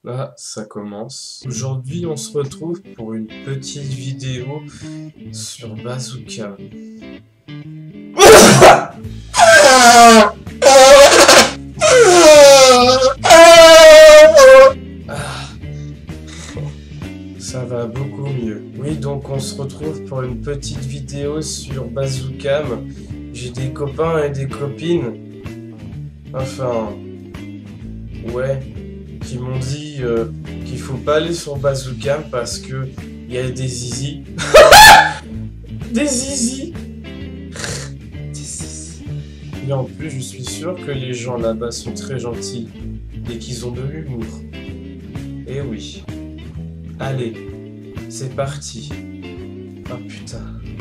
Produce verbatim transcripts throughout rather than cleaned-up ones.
Là, ça commence. Aujourd'hui, on se retrouve pour une petite vidéo sur Bazooka. Ah, ça va beaucoup mieux. Oui, donc on se retrouve pour une petite vidéo sur Bazookam. J'ai des copains et des copines. Enfin, ouais, qui m'ont dit euh, qu'il faut pas aller sur Bazookam parce que il y a des zizi. Des zizi. Des zizi. Et en plus, je suis sûr que les gens là-bas sont très gentils et qu'ils ont de l'humour. Et oui. Allez, c'est parti. Oh putain.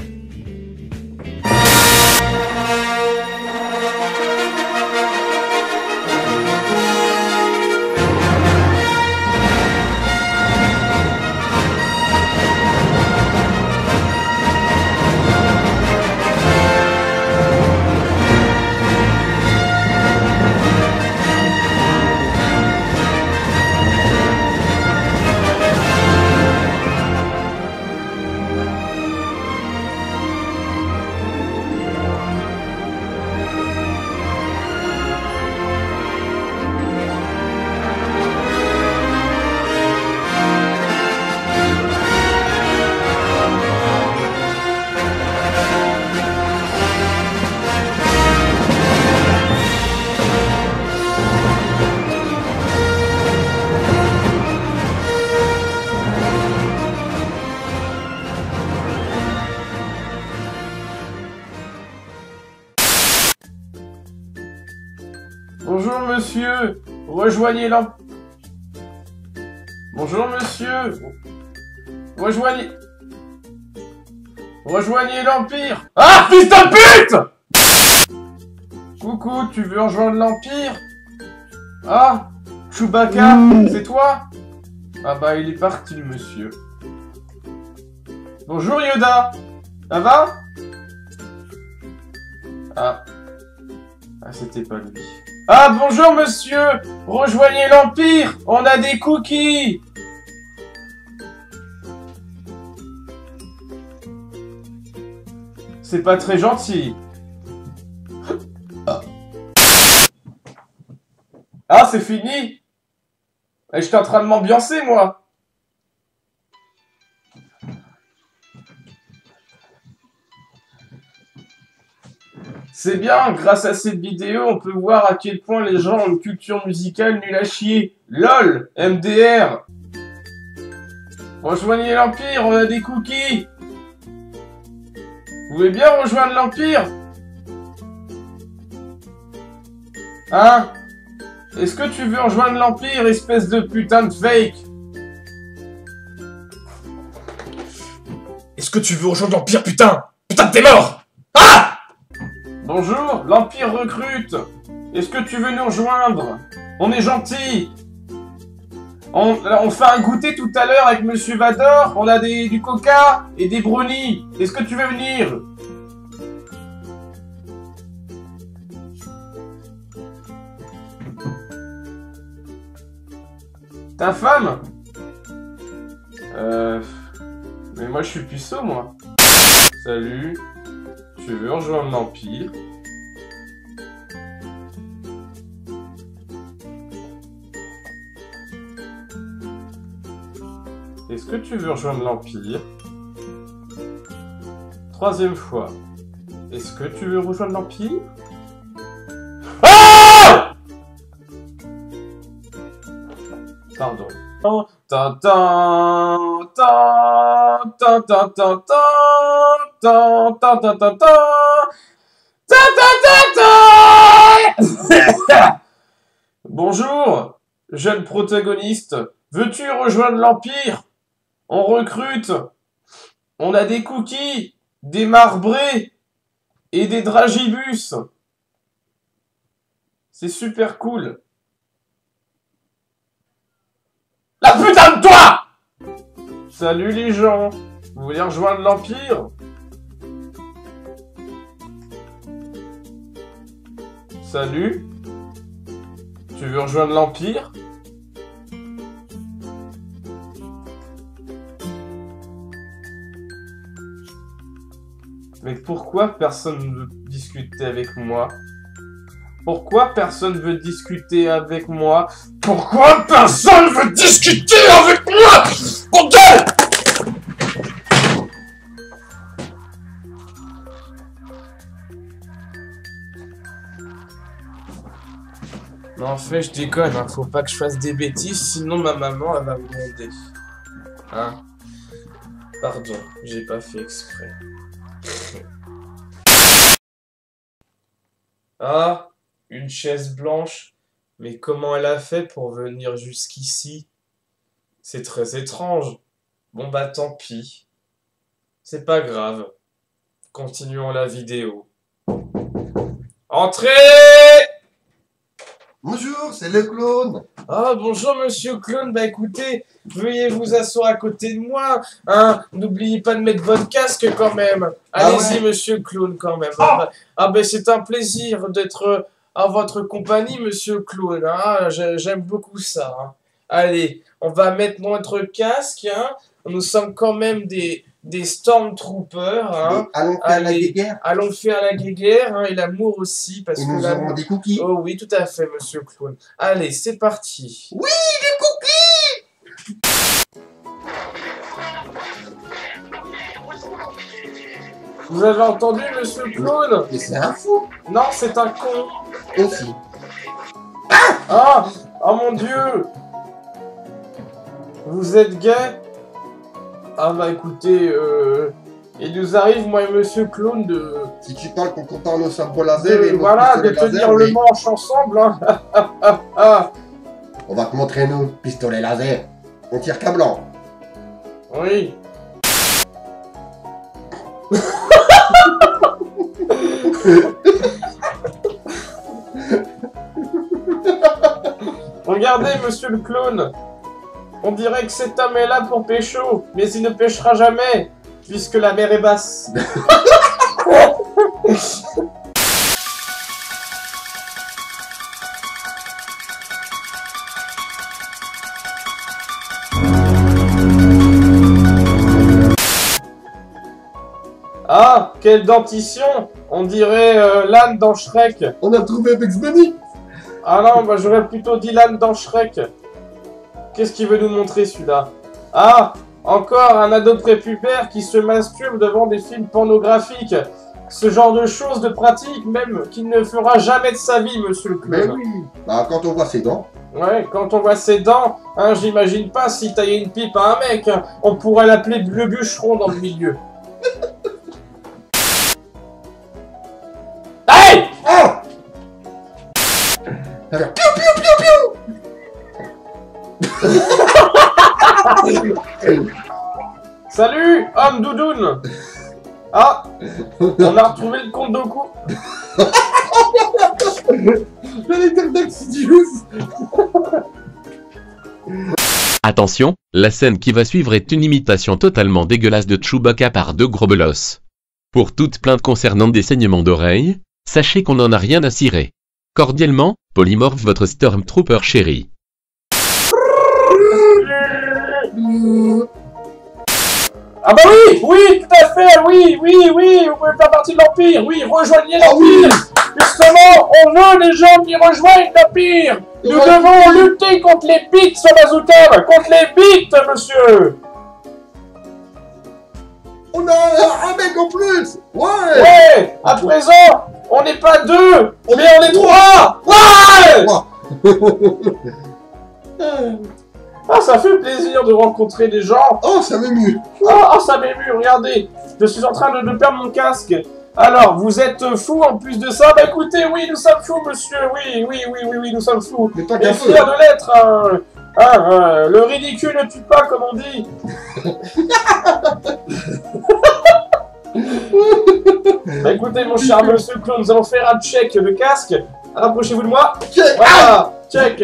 Bonjour monsieur, rejoignez l'emp... Bonjour monsieur, rejoignez... Rejoignez l'Empire. Ah, fils de pute! Coucou, tu veux rejoindre l'Empire? Ah, Chewbacca, mmh. C'est toi? Ah bah il est parti le monsieur. Bonjour Yoda, ça va? Ah, ah c'était pas lui. Ah, bonjour monsieur! Rejoignez l'Empire! On a des cookies! C'est pas très gentil. Ah, c'est fini? Et j'étais en train de m'ambiancer, moi! C'est bien, grâce à cette vidéo, on peut voir à quel point les gens ont une culture musicale nulle à chier. LOL, M D R. Rejoignez l'Empire, on a des cookies. Vous voulez bien rejoindre l'Empire? Hein? Est-ce que tu veux rejoindre l'Empire, espèce de putain de fake? Est-ce que tu veux rejoindre l'Empire, putain? Putain, t'es mort! Ah! Bonjour, l'Empire recrute. Est-ce que tu veux nous rejoindre? On est gentils. On, on fait un goûter tout à l'heure avec Monsieur Vador. On a des, du coca et des brownies. Est-ce que tu veux venir? Ta femme? Euh... Mais moi je suis puceau, moi. Salut. Tu veux rejoindre l'Empire? Est-ce que tu veux rejoindre l'Empire? Troisième fois. Est-ce que tu veux rejoindre l'Empire? Ah! Pardon. Ta ta ta ta ta ta ta ta ta ta ta ta ta. Bonjour, jeune protagoniste. Veux-tu rejoindre l'Empire? On recrute. On a des cookies, des marbrés et des dragibus. C'est super cool. La putain de toi! Salut les gens. Vous voulez rejoindre l'Empire? Salut. Tu veux rejoindre l'Empire? Mais pourquoi personne ne veut discuter avec moi? Pourquoi personne veut discuter avec moi? Pourquoi personne veut discuter avec moi? Bordel! Non, en fait, je déconne, hein. Faut pas que je fasse des bêtises, sinon ma maman, elle va me gronder. Hein? Pardon, j'ai pas fait exprès. Ah, une chaise blanche. Mais comment elle a fait pour venir jusqu'ici? C'est très étrange. Bon bah tant pis. C'est pas grave. Continuons la vidéo. Entrez! Bonjour, c'est le clown. Ah, bonjour monsieur Clown, bah écoutez, veuillez vous asseoir à côté de moi, hein, n'oubliez pas de mettre votre casque quand même. Allez-y, ah ouais. Monsieur Clown, quand même. Ah, bah, ah ben c'est un plaisir d'être à votre compagnie, monsieur Clown, hein, j'aime beaucoup ça. Hein. Allez, on va mettre notre casque, hein, nous sommes quand même des... des Stormtroopers, hein. Allons faire Allez, la guéguerre. Allons faire la guéguerre, hein, et l'amour aussi, parce et que nous aurons des cookies. Oh oui, tout à fait, monsieur Clown. Allez, c'est parti. Oui, des cookies. Vous avez entendu, monsieur Clown? Mais c'est un fou. Non, c'est un con. Aussi. Ah, ah, oh mon Dieu. Vous êtes gay? Ah bah écoutez, euh, il nous arrive, moi et monsieur Clown, de... Si tu parles qu'on compare nos sabres laser de, et nos voilà, de tenir laser, le mais... manche ensemble, hein. Ah. On va te montrer nos pistolets laser. On tire qu'à blanc. Oui. Regardez, monsieur le clown. On dirait que cet homme est là pour pécho, mais il ne pêchera jamais, puisque la mer est basse. Ah, quelle dentition! On dirait euh, l'âne dans Shrek. On a trouvé Bugs Bunny. Ah non, bah, j'aurais plutôt dit l'âne dans Shrek. Qu'est-ce qu'il veut nous montrer, celui-là? Ah, encore un ado prépubère qui se masturbe devant des films pornographiques. Ce genre de choses, de pratiques, même, qu'il ne fera jamais de sa vie, monsieur le clown. Mais oui. Bah, quand on voit ses dents. Ouais, quand on voit ses dents, hein, j'imagine pas si tailler une pipe à un mec, hein, on pourrait l'appeler le bûcheron dans le milieu. Hey! Oh! Alors, piou piou piou piou! Salut, homme doudoune. Ah, on a retrouvé le compte Doku. J'allais dire d'Axidius. Attention, la scène qui va suivre est une imitation totalement dégueulasse de Chewbacca par deux gros bolosses. Pour toute plainte concernant des saignements d'oreilles, sachez qu'on n'en a rien à cirer. Cordialement, Polymorph, votre Stormtrooper chéri. Ah bah oui, oui, tout à fait, oui, oui, oui, vous pouvez faire partie de l'Empire, oui, rejoignez l'Empire. Justement, on veut des gens qui rejoignent l'Empire. Nous devons lutter contre les bites sur Bazooka, contre les bites, monsieur. On a un mec en plus. Ouais. Ouais, à présent, on n'est pas deux, mais on est trois. Ouais. Ah, ça fait plaisir de rencontrer des gens. Oh, ça m'émue. Ah, oh, ça m'émue, regardez. Je suis en train de, de perdre mon casque. Alors, vous êtes fous en plus de ça? Bah écoutez, oui, nous sommes fous, monsieur. Oui, oui, oui, oui, oui, nous sommes fous. Mais pas Et fiers de l'être. Hein. Hein, euh, le ridicule ne tue pas, comme on dit. Bah écoutez, mon cher monsieur Clown, nous allons faire un check de casque. Rapprochez-vous de moi. Check. Voilà, check.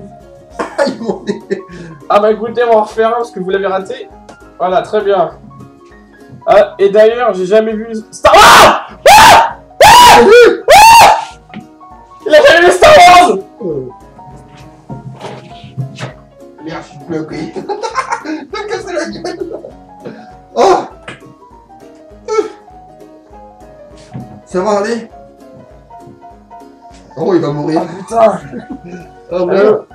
Ah bah écoutez, on va en refaire un parce que vous l'avez raté. Voilà, très bien. Ah, et d'ailleurs, j'ai jamais vu Star Wars. Ah ah ah Il a jamais vu Star Wars. Merde, je suis bloqué. T'as cassé la gueule. Oh. Ça va aller? Oh, il va mourir. Ah putain. Oh, merde.